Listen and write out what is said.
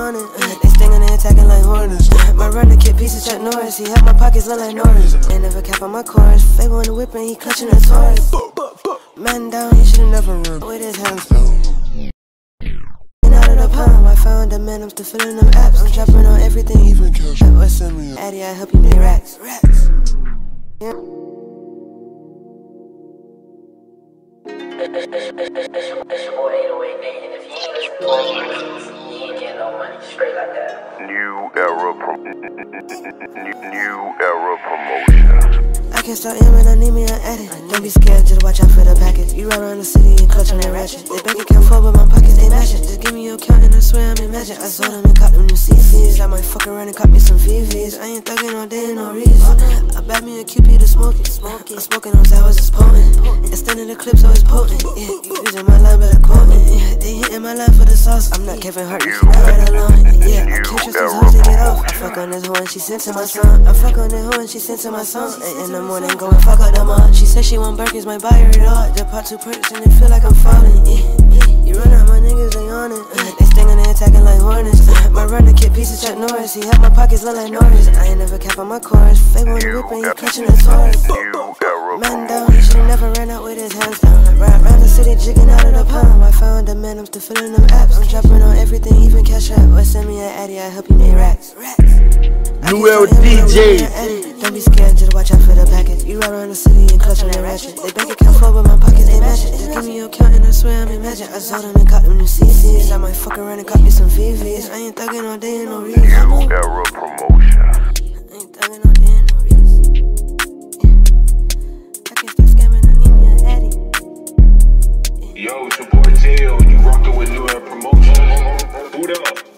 on it. They stinging and attacking like hornets. My runner kid pieces Chuck Norris. He had my pockets look like Norris. Ain't never cap on my chorus. Fable in the whip and he clutching a Taurus. Man down, he should've never run with his hands down. Out of the pound, I found the man, I'm still filling them apps. I'm dropping on everything, even cash. What's send me Addy, I help you make racks. Yeah. It's your boy 808 Nate, and if you ain't listening to my you ain't getting no money, straight like that. New era promotion. I can't stop aiming, I need me an addict. Don't be scared, just watch out for the package. You ride around the city and clutch on that ratchet. They bank account full, but my pockets they match it. Just give me your account and I swear I'm in magic. I sold them and caught them new CCs. I might fuck around and caught me some VVs. I ain't thugging all day, no reason. I bought me a QP to smoke it. I'm smoking those hours, it's potent. Extending the clip so it's potent. Yeah, you using my line, but I quote it. Yeah, they hitting my line for the sauce. I'm not Kevin Hart, you should not ride alone. Yeah, I can't trust these hoes to get off. I fuck on this hoe and she sent to my son. I fuck on this hoe and she sent to my son. In the morning, go and fuck up the mom. She said she want Birkins, might buy her it all. Just pop 2 perks and it feel like I'm falling. You run out, my niggas, they on it. They stinging and attacking like hornets. My runner kid pieces Chuck Norris. He had my pockets look like Norris. I ain't never cap on my chorus. Fable in the whip and he clutching a Taurus. Man down, he should've never ran out with his hands down. Ride around the city, jigging out of the pound. I found the man, I'm still filling them apps. I'm dropping on everything, even cash out. Or send me an Addy, I help you make racks. New Era DJ. Don't be scared, just watch out for the package. You ride around the city and clutch on that ratchet. They bank account full, but my pockets they match it. Just give me your account and I swear I'm in magic. I sold them and caught them new CCs. I might fuck around and caught me some VVs. I ain't thugging all day, no reason. New era promotion. I ain't thugging all day, no reason. I can't stop scamming, I need me an Addy. Yo, it's your boy Tail, you rockin' with New Era Promotion. Boot up.